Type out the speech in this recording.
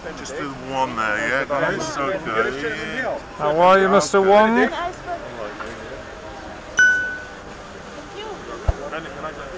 Just the one there, yeah? That's okay. How are you, Mr. Wong? Thank you.